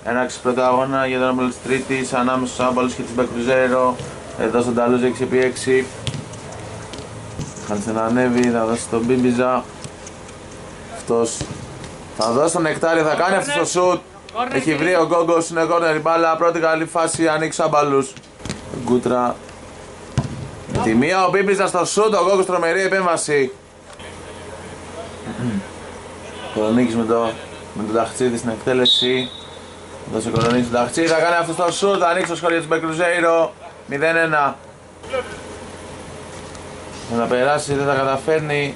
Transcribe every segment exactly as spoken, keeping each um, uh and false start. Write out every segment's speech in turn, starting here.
Έναρξη πρώτου αγώνα για τον όμιλο της Τρίτης ανάμεσα στους άμπαλους και της Μπεκρουζέιρο. Εδώ στον Ταλούζ έξι επί έξι. Χάλισε να ανέβει, θα δώσει τον Μπίμπιζα. Αυτός θα δώσει τον Νεκτάριο, θα κάνει αυτό το σουτ. Έχει βρει ο Γκόγκος, είναι κόρνερ η μπάλα. Πρώτη καλή φάση, ανοίξει άμπαλους. Γκούτρα. Με τη μία ο Μπίμπιζα στο σουτ, ο Γκόγκος τρομερή επέμβαση. Κολονίκης με το, με τον Ταχτσίδη στην εκτέλεση. Δώσε Κολονίκης τον Ταχτσίδη, θα κάνει αυτό το σουτ, θα ανοίξει το σχολείο της Μπεκρουζέιρο. μηδέν ένα. Να περάσει, δεν τα καταφέρνει.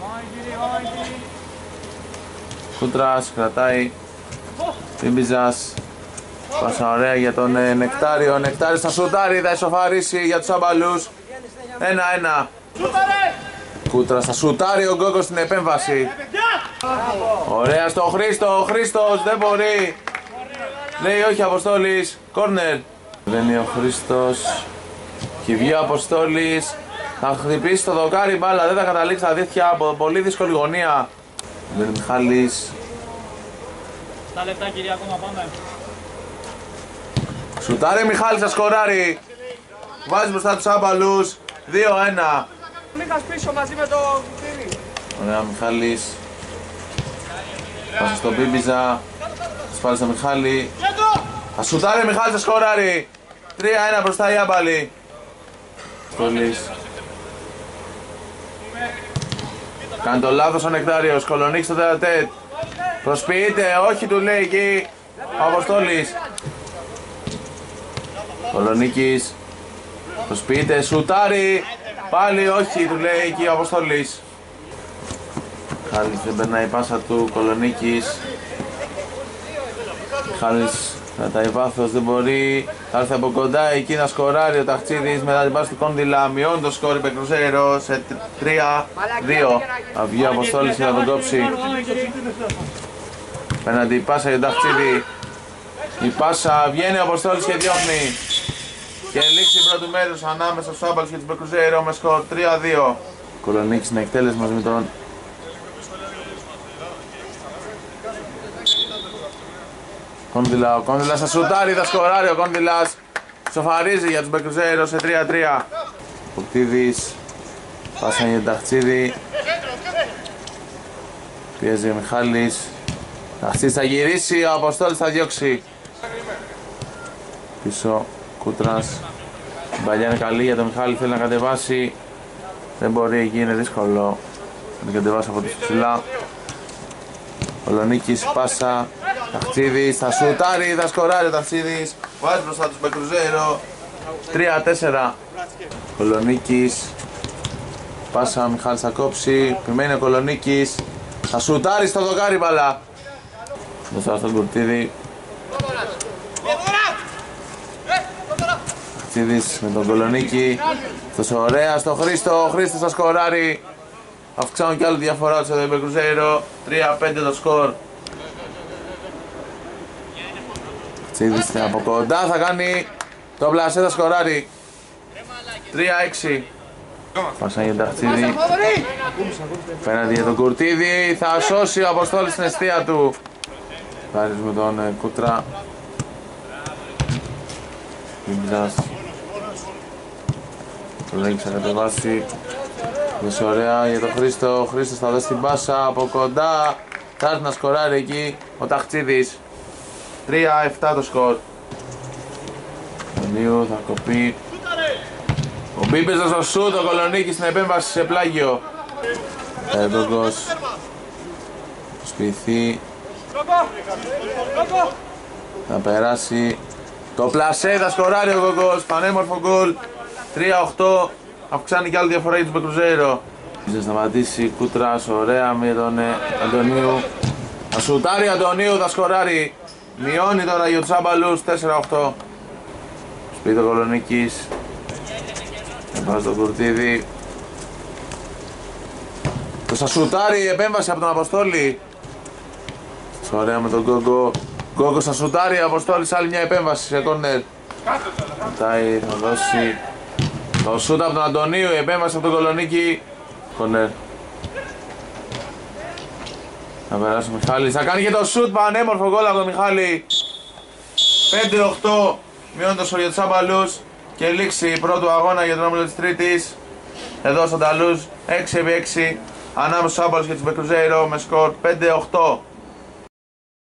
Κούτρας κρατάει. Μπίμπιζας. Πάσα ωραία για τον ε, Νεκτάριο. Νεκτάριος θα σουτάρει, θα ισοφαρίσει για τους άμπαλους. ένα ένα. Κούτρας θα σουτάρει ο Γκόγκος στην επέμβαση. Ωραία στο Χρήστο, ο Χρήστος δεν μπορεί. Λέει όχι Αποστόλης, κόρνερ. Δεν είναι ο Χρήστος. Και βγει ο Αποστόλης. Θα χτυπήσει το δοκάρι μπάλα, δεν θα καταλήξει τα δίχτυα από πολύ δύσκολη γωνία. Δεν είναι Μιχάλης. Στα λεπτά κυρία ακόμα πάμε. Σουτάρει Μιχάλης, θα σκοράρει. Βάζει μπροστά τους άμπαλους. δύο ένα. Μίκας πίσω μαζί με το κουτήρι. Ωραία Μιχάλης. Πάσα στον Μπίμπιζα. Σπάλει στο Μιχάλη. Θα σουτάρει Μιχάλης, θα σκοράρει. τρία ένα μπροστά οι άμπαλοι. Στολής. Κάνει το λάθος ο Νεκτάριος. Κολονίκης στο τετατέτ. Προσποιείται, όχι του λέει εκεί ο Αποστόλης. Κολονίκης. Προσποιείται, σουτάρει. Πάλι όχι του λέει εκεί ο Αποστόλης. Χάλης δεν περνάει η πάσα του. Κολονίκης. Χάλης κρατάει βάθος, δεν μπορεί. Θα έρθει από κοντά εκεί να σκοράρει ο Ταχτσίδης μετά την πάση του Κόντιλα. Μειώνει το σκόρ η Μπεκρουζέιρο σε τρία δύο. Θα βγει ο Αποστόλης και θα τον κόψει. Πέναντι η πάσα για τον Ταχτσίδη. Η πάσα βγαίνει ο Αποστόλης και διώχνει. Και λήξει πρώτου μέρους ανάμεσα στους άμπαλους και την Μπεκρουζέιρο με σκορ τρία δύο. Κολονίκης στην εκτέλεση μαζί με τον Κόντιλα. Ο Κόντιλας θα σουτάρει, θα σκοράρει ο Κόντιλας. Σοφαρίζει για τους Μπεκρουζέιρο σε τρία τρία. Ποκτίδης. Πάσα για τον Ταχτσίδη. Πιέζει ο Μιχάλης. Ταχτσίδης θα γυρίσει, ο Αποστόλης θα διώξει. Πίσω Κούτρας. Η παλιά είναι καλή για τον Μιχάλη, θέλει να κατεβάσει. Δεν μπορεί, εκεί είναι δύσκολο να κατεβάσει από τις ψηλά. Κολονίκης, πάσα. Ταχτσίδης, θα σουτάρει, θα σκοράρει ο Ταχτσίδης. Βάζει μπροστά τους Μπεκρουζέιρο. τρία τέσσερα. Κολονίκης. Πάσα, Μιχάλης θα κόψει. Επιμένει ο Κολονίκης. Θα σουτάρει στο δοκάρι μπαλά. Δώσα στον Κουρτίδη. Ταχτσίδης με τον Κολονίκη. Τόσο ωραία στο Χρήστο. Ο Χρήστος θα σκοράρει. Αυξάνουν κι άλλο διαφορά τους εδώ οι Μπεκρουζέιρο. τρία πέντε το σκορ. Ταχτσίδης από κοντά θα κάνει το πλασέ, θα σκοράρει. τρία έξι. Πάσα για τον Ταχτσίδη. Πέναντι για τον Κουρτίδη. Θα σώσει ο Αποστόλης στην αιστεία του. Πάρεις με τον ε, Κούτρα. Μπίμπιζας. Κολονίκης θα κατεβάσει. Δώσε ωραία για τον Χρήστο. Ο Χρήστος θα δώσει την πάσα από κοντά. Θα έρθει να σκοράρει εκεί ο Ταχτσίδης. τρία επτά το σκορ. Ο Νίου θα κοπεί. Ο Μπίμπιζας στο σούτ, ο Κολονίκης στην επέμβαση σε πλάγιο. Έντογκος. Σπιθεί. Θα περάσει. Το πλασέ, θα σκοράρει ο Γκόγκος. Πανέμορφο γκολ. τρία οκτώ. Αυξάνει κι άλλη διαφορά για τους Μπεκρουζέιρο. Θα σταματήσει Κούτρας, ωραία με τον ε, Αντωνίου. Θα σουτάρει Αντωνίου, θα σκοράρει. Μειώνει τώρα για τους άμπαλους τέσσερα οκτώ. Σπίτι ο Κολονίκης. Βάζει τον Κουρτίδη. Το θα σουτάρει η επέμβαση από τον Αποστόλη. Ωραία με τον Γκόγκο. Γκόγκος θα σουτάρει, ο Αποστόλης άλλη μια επέμβαση σε κόρνερ. Πατάει, θα δώσει το σούτ από τον Αντωνίου, η επέμβαση από τον Κολονίκη. Κόρνερ. Θα περάσει ο Μιχάλης, θα κάνει και το σούτ, πανέμορφο γκολ από τον Μιχάλη. πέντε οκτώ μειώνει το σκορ για τους άμπαλους και λήξη πρώτου αγώνα για τον όμιλο της Τρίτης. Εδώ στο Νταλούζ έξι επί έξι ανάμεσα στους άμπαλους και τους Μπεκρουζέιρο με σκορ πέντε οκτώ.